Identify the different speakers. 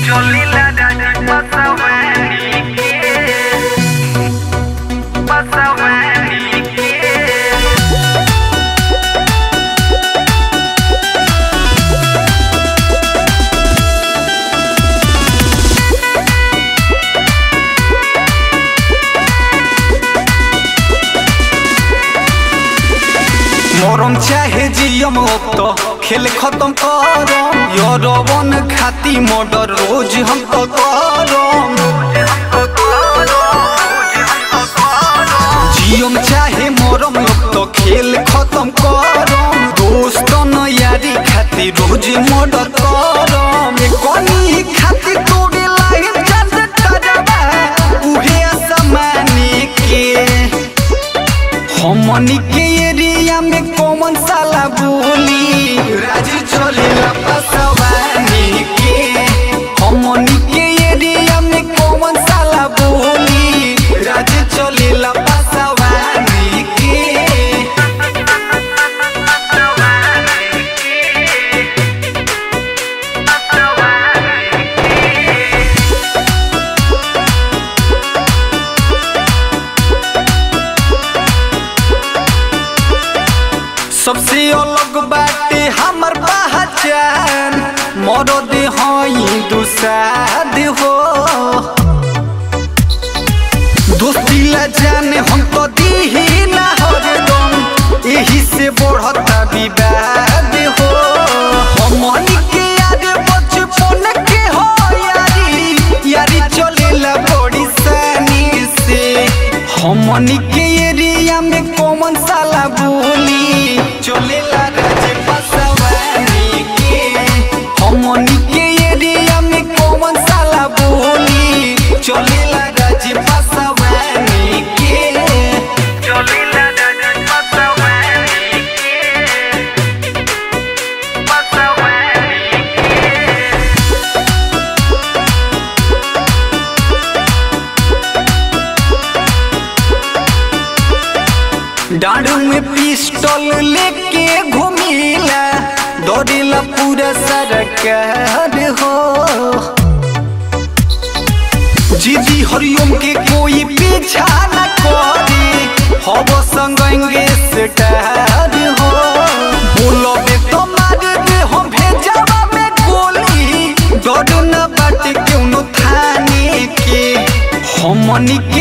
Speaker 1: मरम चाहे जियम तो खेल खत्म करम यरवन खाती मर्डर रोज हम तो करम जियम चाहे मरम तो खेल खत्म करम दोस्तन यारी खाती रोज मर्डर करम कोनी खाती तोड़े लाइन चंद करबा उहे असमानी के हमनी के एरिया में कौन साला बोली राज चलेला पसवानी के हमनी के एरिया में कौन साला बोली राज चलेला पसवानी के सबसे अलग बाटे हमर पहचान मरद हई दुसाद हो दोस्ती ला जाने हम तो दीही ना हरदम यही से बढ़ता विवाद हो हमनी के याद बचपन के हो यारी यारी चलेला बड़ी सानी से हमनी के एरिया में कौन साला बोली चलेला राज पसवानी के हमनी के एरिया में कौन साला बोली चलेला राज पसवानी के चलेला राज पसवानी के पसवानी डांड में पिस्टल लेके घूमिला दौड़ेला पूरा सरकार हो जीजी हरिओम के कोई पीछा न करे हब संगे स्टार हो बोलबे तो मार दे हम भेजवा में गोली डर न बाटे क्यों थाने के हमनी